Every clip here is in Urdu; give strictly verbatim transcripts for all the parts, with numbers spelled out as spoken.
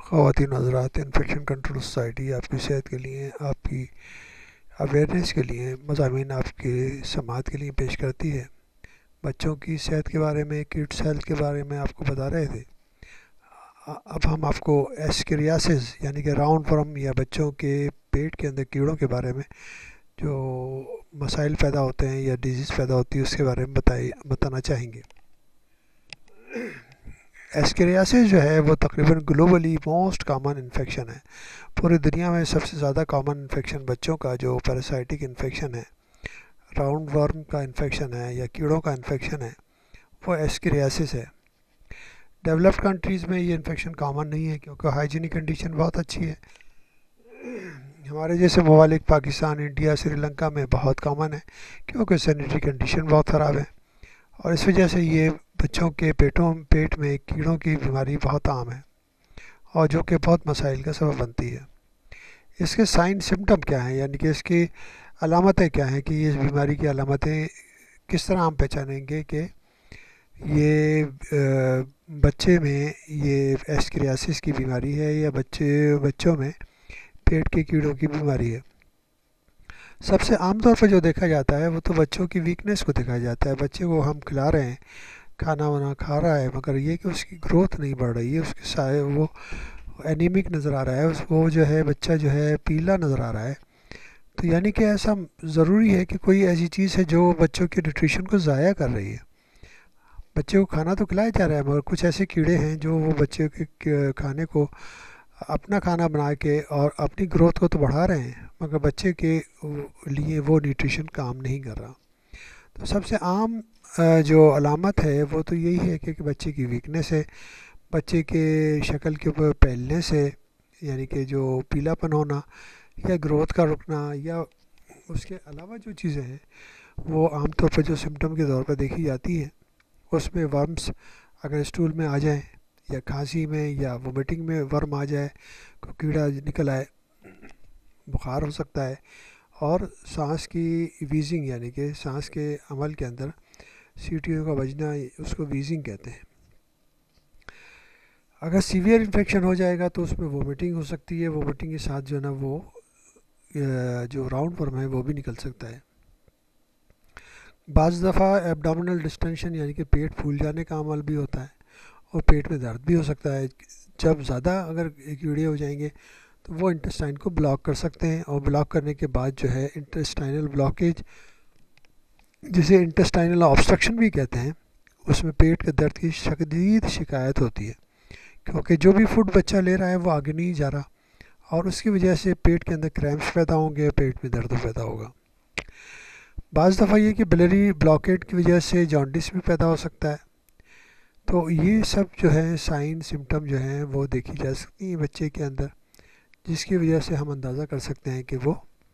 خواتین حضرات، انفیکشن کنٹرول سوسائٹی آپ کی صحت کے لیے، آپ کی اویئرنیس کے لیے مضامین آپ کے سماعت کے لیے پیش کرتی ہے۔ بچوں کی صحت کے بارے میں، کڈس ہیلتھ کے بارے میں آپ کو بتا رہے تھے۔ اب ہم آپ کو ایسکریاسس یعنی کہ راؤنڈ ورم یا بچوں کے پیٹ کے اندر کیڑوں کے بارے میں جو مسائل پیدا ہوتے ہیں یا ڈیزیز پیدا ہوتی ہے اس کے بارے میں بتائی بتانا چاہیں گے۔ ایسکریاسس جو ہے وہ تقریباً گلوبلی موسٹ کامن انفیکشن ہے۔ پوری دنیا میں سب سے زیادہ کامن انفیکشن بچوں کا جو پیراسائٹک انفیکشن ہے، راؤنڈ ورم کا انفیکشن ہے یا کیڑوں کا انفیکشن ہے، وہ ایسکریاسس ہے۔ ڈیولپڈ کنٹریز میں یہ انفیکشن کامن نہیں ہے کیونکہ ہائیجینک کنڈیشن بہت اچھی ہے۔ ہمارے جیسے ممالک پاکستان، انڈیا، سری لنکا میں بہت کامن ہے کیونکہ سینیٹری کنڈیشن بہت خراب ہے، اور اس وجہ سے یہ بچوں کے پیٹوں پیٹ میں کیڑوں کی بیماری بہت عام ہے اور جو کہ بہت مسائل کا سبب بنتی ہے۔ اس کے سائن سمٹم کیا ہیں، یعنی کہ اس کی علامتیں کیا ہیں، کہ اس بیماری کی علامتیں کس طرح ہم پہچانیں گے کہ یہ بچے میں یہ ایسکریاسس کی بیماری ہے یا بچے بچوں میں پیٹ کے کیڑوں کی بیماری ہے۔ سب سے عام طور پر جو دیکھا جاتا ہے وہ تو بچوں کی ویکنیس کو دیکھا جاتا ہے۔ بچے کو ہم کھلا رہے ہیں، کھانا وانا کھا رہا ہے، مگر یہ کہ اس کی گروتھ نہیں بڑھ رہی ہے، اس کے سائے وہ اینیمک نظر آ رہا ہے، اس وہ جو ہے بچہ جو ہے پیلا نظر آ رہا ہے، تو یعنی کہ ایسا ضروری ہے کہ کوئی ایسی چیز ہے جو بچوں کی نیوٹریشن کو ضائع کر رہی ہے۔ بچے کو کھانا تو کھلایا جا رہا ہے مگر کچھ ایسے کیڑے ہیں جو وہ بچے کے کھانے کو اپنا کھانا بنا کے اور اپنی گروتھ کو تو بڑھا رہے ہیں مگر بچے کے لیے وہ نیوٹریشن کام نہیں کر رہا۔ تو سب سے عام جو علامت ہے وہ تو یہی ہے کہ بچے کی ویکنیس ہے، بچے کے شکل کے اوپر پھیلنے سے، یعنی کہ جو پیلا پن ہونا یا گروتھ کا رکنا، یا اس کے علاوہ جو چیزیں ہیں وہ عام طور پر جو سمٹم کے طور پر دیکھی جاتی ہیں، اس میں ورمس اگر اسٹول میں آ جائیں یا کھانسی میں یا وومیٹنگ میں ورم آ جائے، کوئی کیڑا نکل آئے، بخار ہو سکتا ہے، اور سانس کی ویزنگ یعنی کہ سانس کے عمل کے اندر سیٹیوں کا بجنا، اس کو ویزنگ کہتے ہیں۔ اگر سیویئر انفیکشن ہو جائے گا تو اس میں وومیٹنگ ہو سکتی ہے، وومیٹنگ کے ساتھ جو ہے نا وہ جو راؤنڈ ورم ہے وہ بھی نکل سکتا ہے۔ بعض دفعہ ایبڈومینل ڈسٹینشن یعنی کہ پیٹ پھول جانے کا عمل بھی ہوتا ہے اور پیٹ میں درد بھی ہو سکتا ہے۔ جب زیادہ اگر کیڑے ہو جائیں گے تو وہ انٹسٹائن کو بلاک کر سکتے ہیں، اور بلاک کرنے کے بعد جو ہے انٹسٹائنل بلاکیج، جسے انٹسٹائنل آبسٹرکشن بھی کہتے ہیں، اس میں پیٹ کے درد کی شدید شکایت ہوتی ہے کیونکہ جو بھی فوڈ بچہ لے رہا ہے وہ آگے نہیں جا رہا، اور اس کی وجہ سے پیٹ کے اندر کریمپس پیدا ہوں گے، پیٹ میں درد پیدا ہوگا۔ بعض دفعہ یہ کہ بلیری بلاکیٹ کی وجہ سے جانڈس بھی پیدا ہو سکتا ہے۔ تو یہ سب جو ہے سائن سمٹم جو ہیں وہ دیکھی جا سکتی ہیں بچے کے اندر، جس کی وجہ سے ہم اندازہ کر سکتے ہیں کہ وہ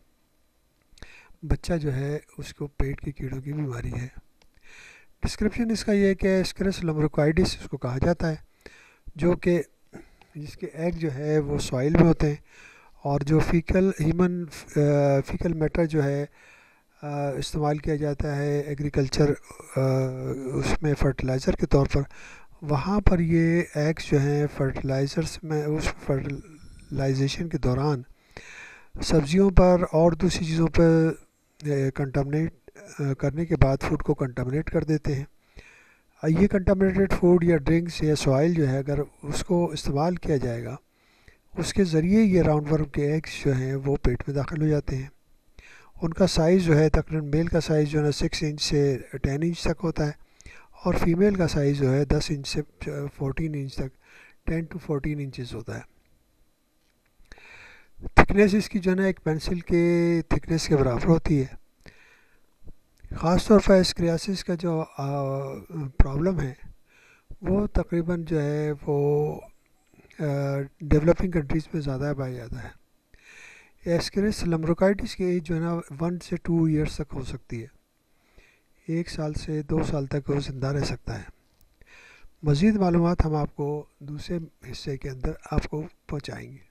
بچہ جو ہے اس کو پیٹ کے کیڑوں کی بیماری ہے۔ ڈسکرپشن اس کا یہ ہے کہ ایسکرس لمبروکائڈس اس کو کہا جاتا ہے، جو کہ جس کے ایگ جو ہے وہ سوائل میں ہوتے ہیں، اور جو فیکل ہیومن فیکل میٹر جو ہے استعمال کیا جاتا ہے ایگریکلچر اس میں فرٹیلائزر کے طور پر، وہاں پر یہ ایگز جو ہیں فرٹیلائزرس میں اس فرٹیلائزیشن کے دوران سبزیوں پر اور دوسری چیزوں پر کنٹامنیٹ کرنے کے بعد فوڈ کو کنٹامنیٹ کر دیتے ہیں۔ یہ کنٹامنیٹڈ فوڈ یا ڈرنکس یا سوائل جو ہے اگر اس کو استعمال کیا جائے گا، اس کے ذریعے یہ راؤنڈ ورم کے ایگز جو ہیں وہ پیٹ میں داخل ہو جاتے ہیں۔ ان کا سائز جو ہے تقریباً میل کا سائز جو ہے سکس انچ سے ٹین انچ تک ہوتا ہے، اور فیمیل کا سائز جو ہے دس انچ سے فورٹین انچ تک، ٹین ٹو فورٹین انچز ہوتا ہے۔ تھکنیس اس کی جو ہے نا ایک پینسل کے تھکنیس کے برابر ہوتی ہے۔ خاص طور پر ایسکریاسس کا جو پرابلم ہے وہ تقریباً جو ہے وہ ڈیولپنگ کنٹریز میں زیادہ پایا جاتا ہے۔ ایسکرس لمبروکائٹس کی ایج جو ہے نا ون سے ٹو ایئرس تک ہو سکتی ہے، ایک سال سے دو سال تک وہ زندہ رہ سکتا ہے۔ مزید معلومات ہم آپ کو دوسرے حصے کے اندر آپ کو پہنچائیں گے۔